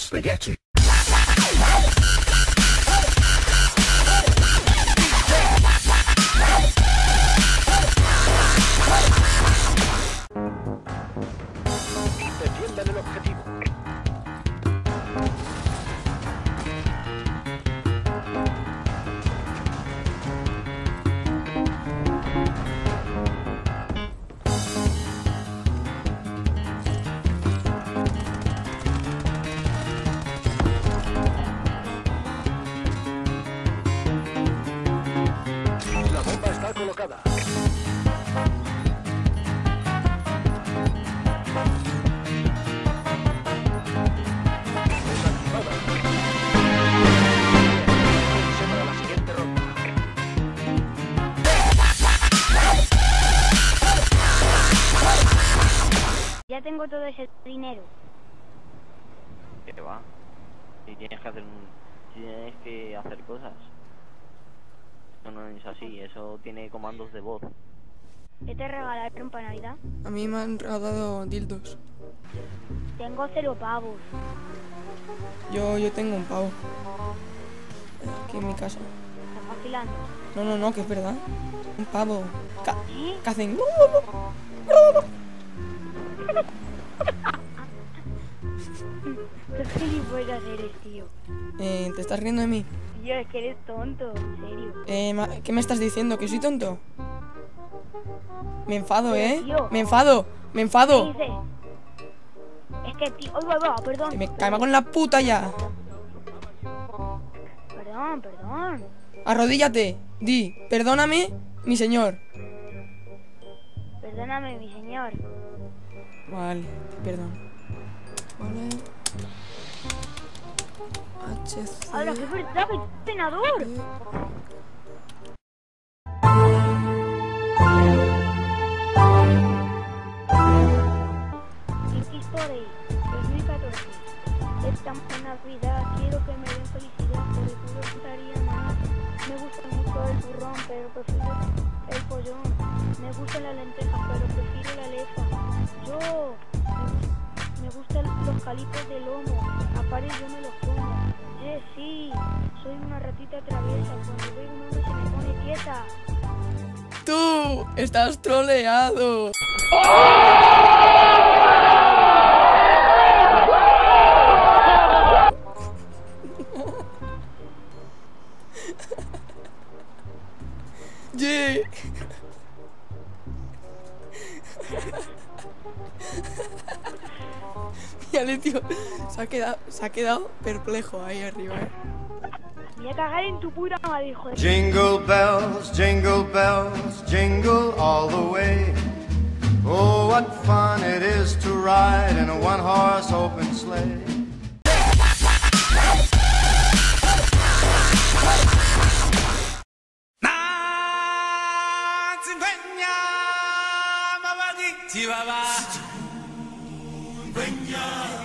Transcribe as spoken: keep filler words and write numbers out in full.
spaghetti. Defiendan el objetivo. La bomba está colocada. Desactivada. Prepárense para la siguiente ronda. Ya tengo todo ese dinero. ¿Qué va? Si tienes que hacer un... si tienes que hacer cosas. Eso no es así, eso tiene comandos de voz. ¿Qué te regalaron para Navidad? A mí me han regalado dildos. Tengo cero pavos. Yo, yo tengo un pavo. Aquí en mi casa. ¿Estás vacilando? No, no, no, que es verdad. Un pavo. Ca ¿Sí? que hacen... ¿Qué gilipollas eres, tío? Eh, ¿te estás riendo de mí? Tío, es que eres tonto, en serio. Eh, ma- ¿Qué me estás diciendo? ¿Que soy tonto? Me enfado, Pero, ¿eh? tío. Me enfado, me ¿Qué enfado. dices? Es que, tío... ¡Ay, va, va! Perdón. Que me cae con la puta ya. Perdón, perdón. Arrodíllate. Di, perdóname, mi señor. Perdóname, mi señor. Vale, perdón. Vale. H C. Ahora, que es verdad, que es senador. X-Story dos mil catorce. Estamos en Navidad, quiero que me den felicidad, pero tú lo gustaría más. Me gusta mucho el turrón, pero prefiero el pollón. Me gustan las lentejas, pero prefiero la lefa. Yo me, me gustan los calitos de lomo, aparte yo me los como. Eh, sí, soy una ratita traviesa, cuando veo un hombre se me pone quieta. Tú estás troleado. Yeah. Mírale, tío. Se ha quedado, se ha quedado perplejo ahí arriba, eh. Voy a cagar en tu puta madre, hijo de... Jingle bells, jingle bells, jingle all the way. Oh, what fun it is to ride in a one-horse open sleigh. Chihuahua.